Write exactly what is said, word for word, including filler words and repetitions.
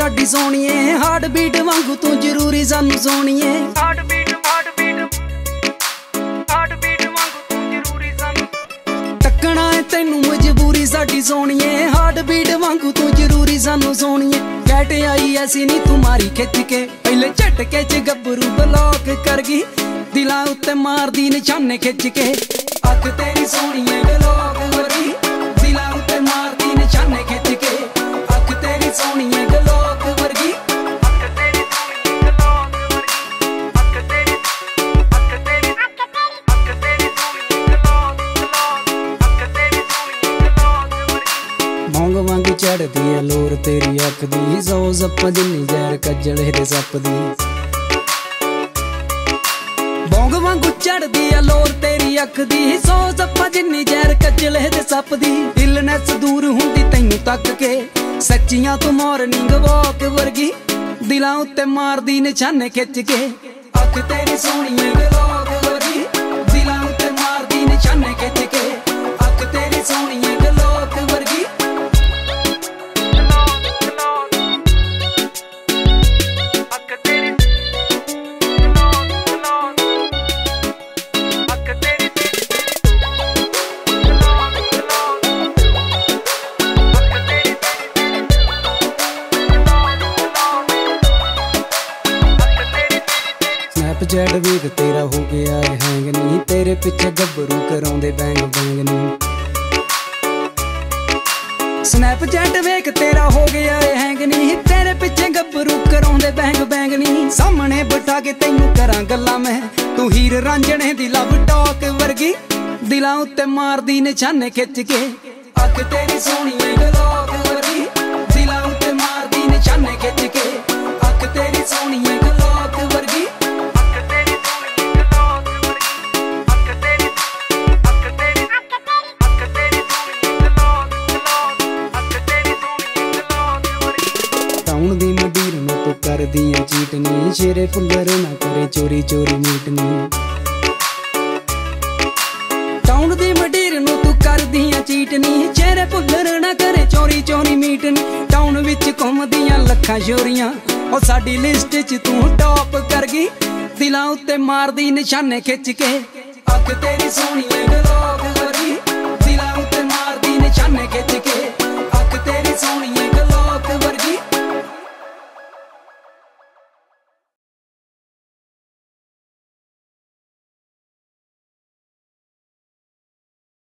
साडी सोणीए, heart beat वांगू तू जरूरी सानू सोणीए। Heart beat heart beat heart beat वांगू तू जरूरी सानू तकना है तैनू मजबूरी साडी सोणीए, हार्ट बीट वांगू तू जरूरी सानू सोणीए। कैट आई ऐसी नी तुम्हारी खिच के पहले झटके च गब्बरू ब्लॉक कर गई, दिलां उत्ते मारदी निशाने खिच के। अख तेरी सोणीए गलोक वर्गी, दिलां उत्ते मारदी निशाने खिच के। अख तेरी सोणीए गलोक वर्गी, अख तेरी सोहणी गलोक वर्गी, अख तेरी अख तेरी अख तेरी सोहणी गलोक गलोक, अख तेरी सोहणी गलोक वर्गी। मौंग वांग चढ़दी है लोर तेरी अख दी, सौ जप्पां जिन्नी जहर कज्जल हिरे सप दी। मौंग वांगू चढ़दी है लोर तेरी अख दी, सौ जप्पां जिन्नी जहर कज्जल हिरे सप दी। इलनेस दूर हुंदी तैनू तक के, सच्चियां तू मॉर्निंग वॉक वर्गी, दिलां उत्ते मारदी निशाने खिच के। अख तेरी सोहणीए गलोक वर्गी, दिलां उत्ते मारदी निशाने खिच के। अख तेरी सोहणीए गलोक वर्गी, स्नैपचैट वेख तेरा हो गया है हैंग नी, तेरे पिछे गब्बरू कराउंदे बैंग बैंग नी। स्नैपचैट वेख तेरा हो गया है हैंग नी, तेरे पिछे गब्बरू कराउंदे बैंग बैंग नी। सामने बिठा के तैनू करां गल्लां मैं, तू हीर रांझणे दी लव टॉक वर्गी, दिलां उत्ते मारदी निशाने खिच के। अख तेरी सोहणीए गलोक वर्गी, दिलां उत्ते मारदी निशाने खिच के। अख तेरी सोहणीए गलोक वर्गी, टाउन दी मंडीर नूं तू कर दियां चीटनी, शेरे फुल्लर ना करे चोरी चोरी मीटनी। टाउन दी मंडीर नूं तू कर दियां चीटनी, शेरे फुल्लर ना करे चोरी चोरी मीटनी। टाउन विच घुमदियां लखां छोरियां, ओ साडी लिस्ट च तू टॉप कर गई, दिलां उत्ते मारदी निशाने खिच के। अख तेरी सोहणीए